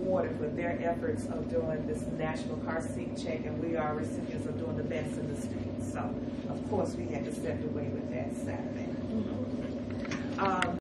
awarded for their efforts of doing this national car seat check, and we are recipients of doing the best in the state. So, of course, we had to step away with that Saturday.